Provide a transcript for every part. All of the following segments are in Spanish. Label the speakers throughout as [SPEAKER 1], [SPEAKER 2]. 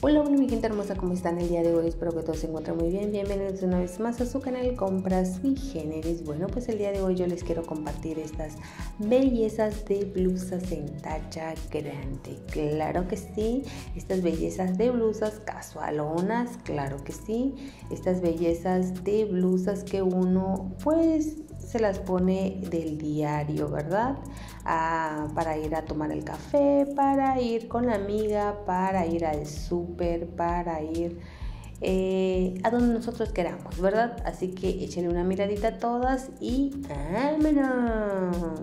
[SPEAKER 1] Hola, mi gente hermosa, ¿cómo están el día de hoy? Espero que todos se encuentren muy bien. Bienvenidos una vez más a su canal Compras Sui Generis. Bueno, pues el día de hoy yo les quiero compartir estas bellezas de blusas en talla grande. Claro que sí, estas bellezas de blusas casualonas, claro que sí. Estas bellezas de blusas que uno pues se las pone del diario, ¿verdad? Para ir a tomar el café, para ir con la amiga, para ir al súper, para ir a donde nosotros queramos, ¿verdad? Así que échenle una miradita a todas y ¡vámonos!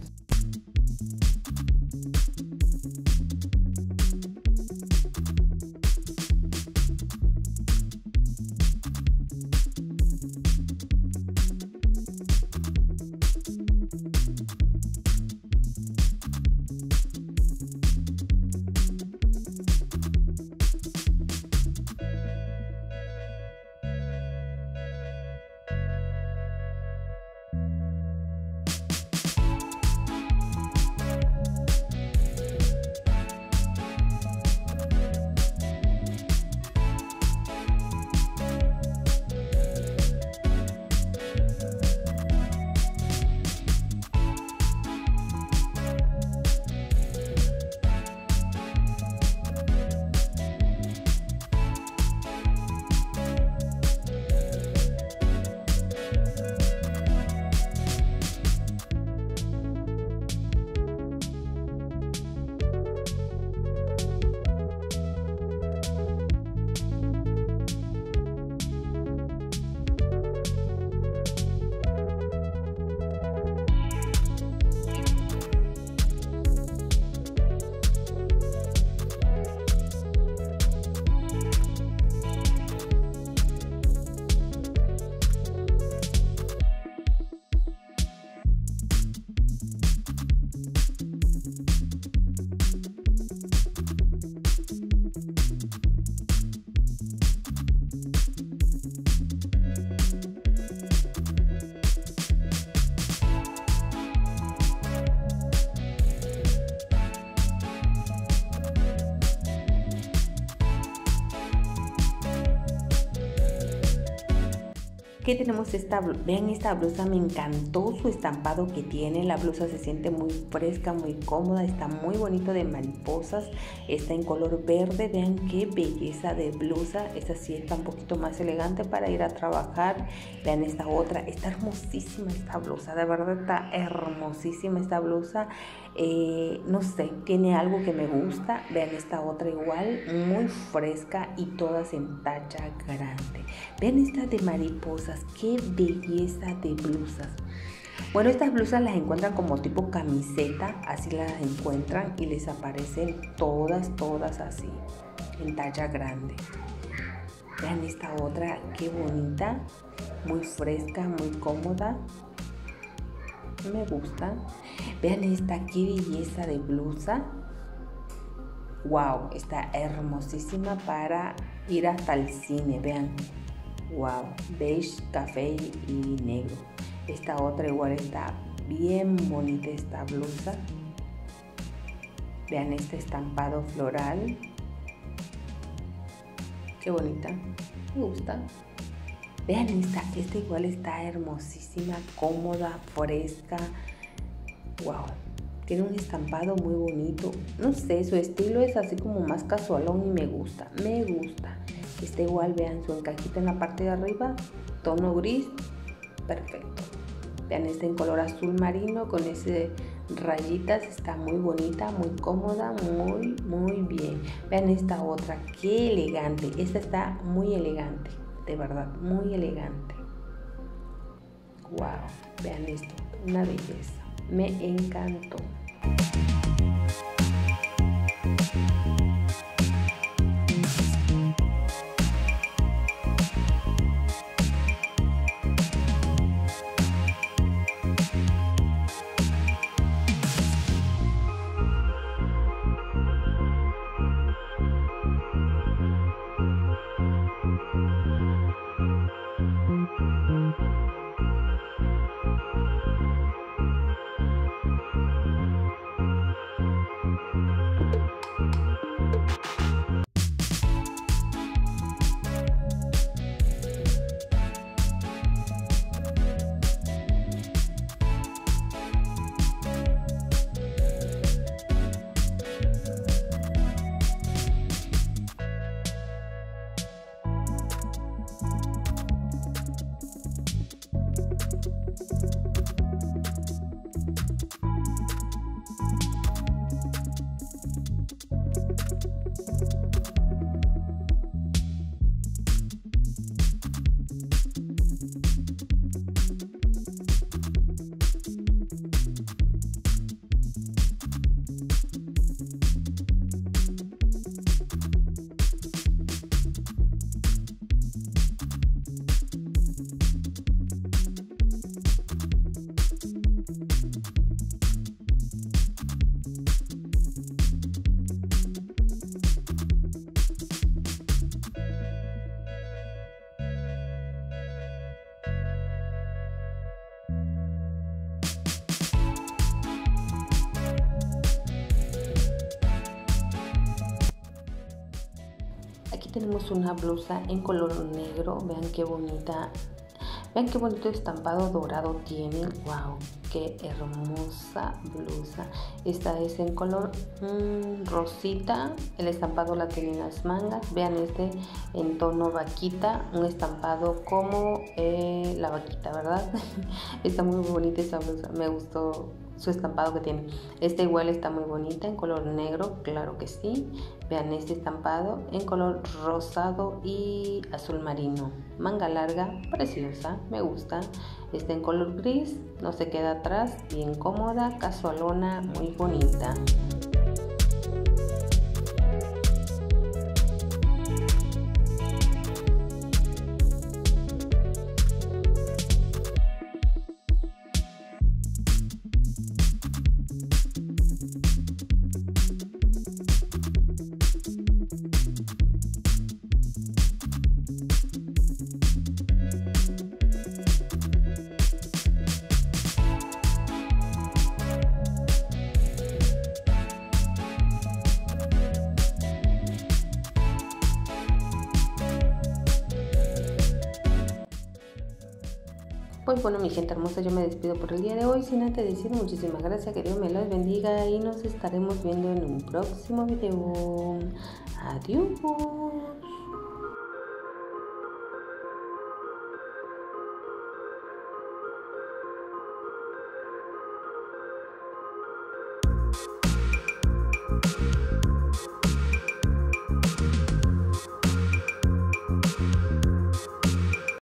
[SPEAKER 1] ¿Qué tenemos vean esta blusa, me encantó su estampado que tiene, la blusa se siente muy fresca, muy cómoda, está muy bonito de mariposas, está en color verde, vean qué belleza de blusa, esta sí está un poquito más elegante para ir a trabajar, vean esta otra, está hermosísima esta blusa, de verdad está hermosísima esta blusa, no sé, tiene algo que me gusta, vean esta otra igual, muy fresca y todas en talla grande, vean esta de mariposas, qué belleza de blusas. Bueno, estas blusas las encuentran como tipo camiseta, así las encuentran y les aparecen todas así, en talla grande. Vean esta otra, qué bonita, muy fresca, muy cómoda, me gusta. Vean esta, qué belleza de blusa. Wow, está hermosísima para ir hasta el cine, vean. Wow, beige, café y negro. Esta otra igual está bien bonita esta blusa. Vean este estampado floral. Qué bonita, me gusta. Vean esta igual está hermosísima, cómoda, fresca. Wow, tiene un estampado muy bonito. No sé, su estilo es así como más casualón y me gusta, me gusta. Esta igual, vean su encajita en la parte de arriba, tono gris, perfecto. Vean esta en color azul marino con ese rayitas, está muy bonita, muy cómoda, muy bien. Vean esta otra, qué elegante, esta está muy elegante, de verdad, muy elegante. Wow, vean esto, una belleza, me encantó. Aquí tenemos una blusa en color negro. Vean qué bonita. Vean qué bonito estampado dorado tiene. Wow, qué hermosa blusa. Esta es en color rosita. El estampado la tiene en las mangas. Vean este en tono vaquita. Un estampado como la vaquita, ¿verdad? Está muy bonita esta blusa. Me gustó su estampado que tiene. Esta igual está muy bonita en color negro, claro que sí. Vean este estampado en color rosado y azul marino. Manga larga, preciosa, me gusta. Está en color gris, no se queda atrás, bien cómoda, casualona, muy bonita. Pues bueno, mi gente hermosa, yo me despido por el día de hoy sin antes decir muchísimas gracias, que Dios me los bendiga y nos estaremos viendo en un próximo video. Adiós.